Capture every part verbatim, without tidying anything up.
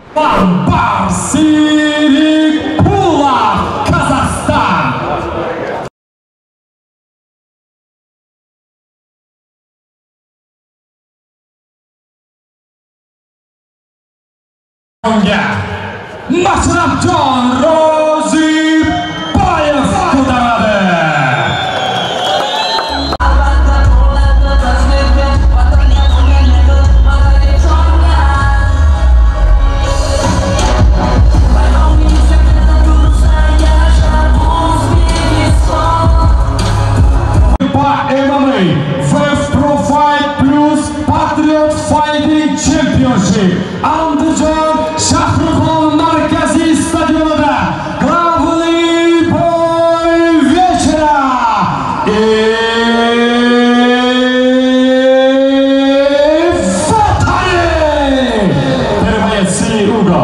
Barsirikula, Kazakhstan. Mashrabjon Ro'ziboyev ko'taradi. Andijon Shahrixon markaziy stadionida главный бой вечера. И Первый угол.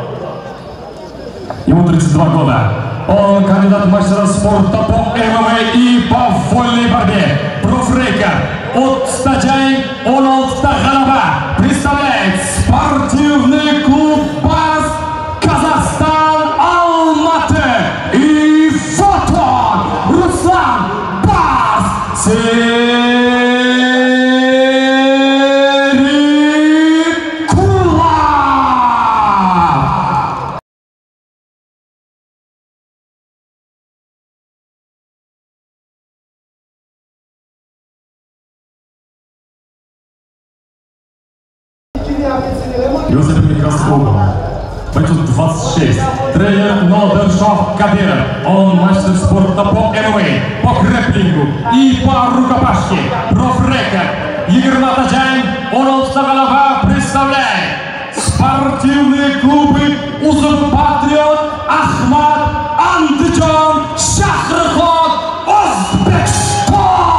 Ему тридцать два года. Он кандидат в мастера спорта по эм эм а и по вольной борьбе. Профрейкер. От стадион он алтыда г'алaba. Представляет спортивный клуб «Барс», Казахстан, Алматы. И фото Руслан Барсирикула. Иосиф Микроскопов, бойцу двадцать шесть, тренер Нодершов Кадиров, он мастер спорта по эм эм а, по грэпплингу и по рукопашке, профрекер, Егермата Джайн, он алтыда представляет спортивные клубы Узур Патриот, Ахмат, Андижон, Шахрихон, Өзбекстан.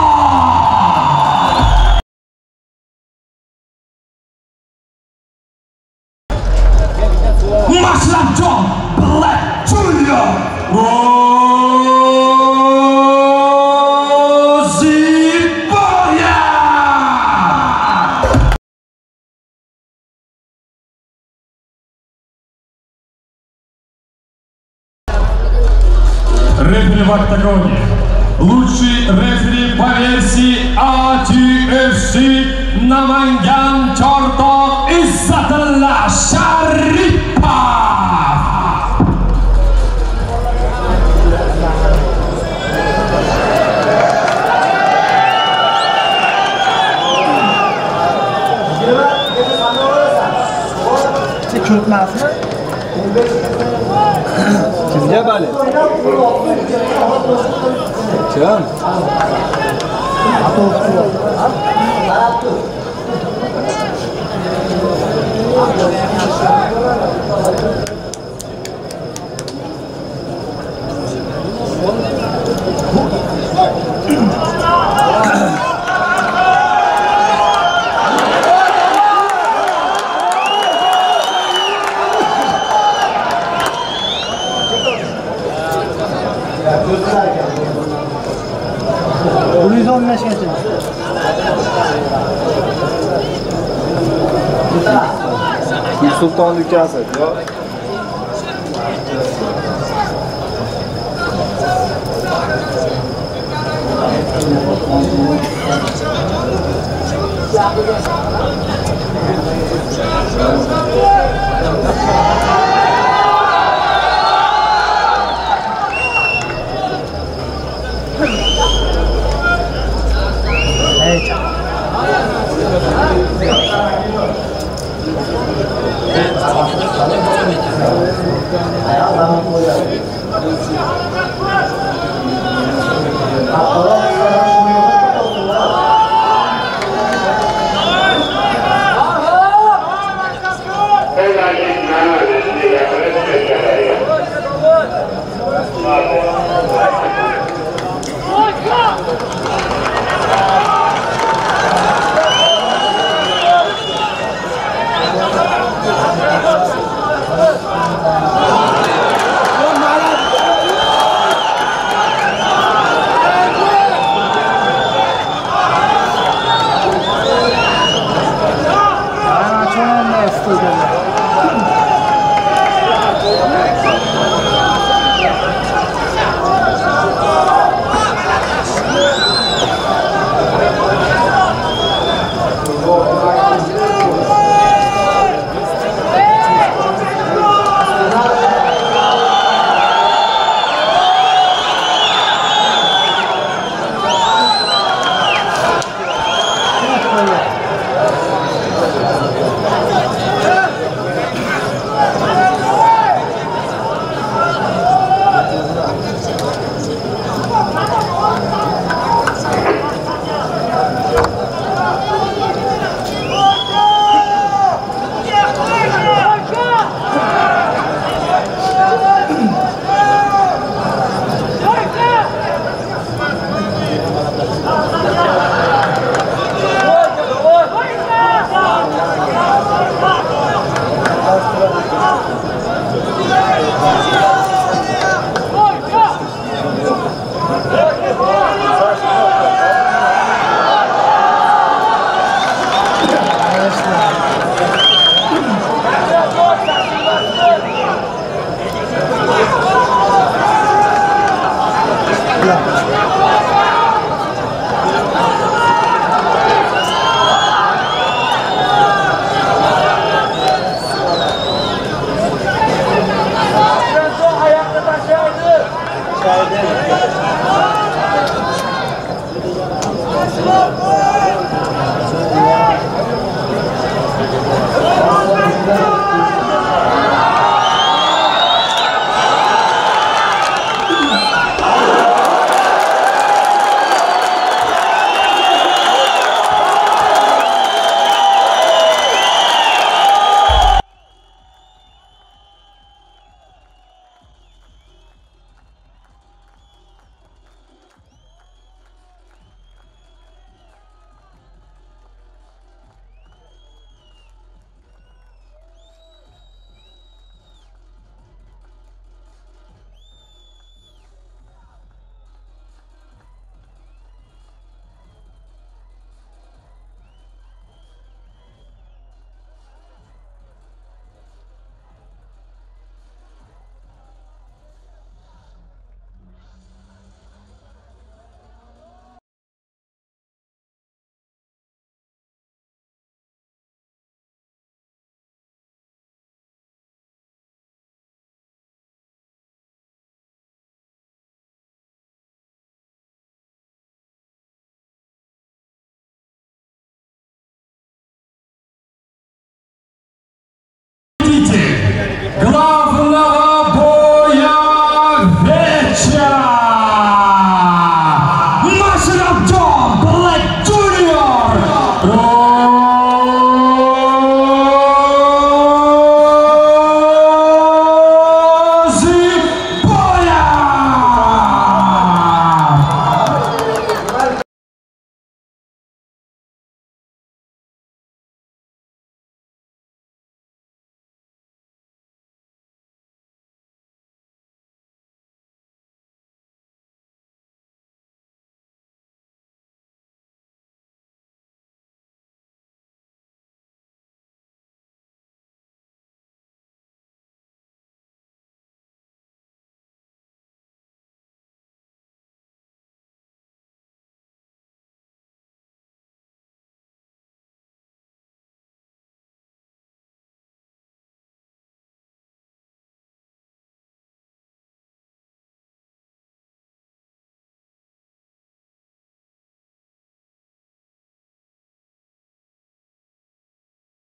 Mashrabjon Black Junior Ro'ziboyev. Рефери в октагоне. Лучший рефери по версии эй ти эф си Наманган Чорток Иссатулла Шарипов. Kimga bali? Kim? Sultan Lucas ya.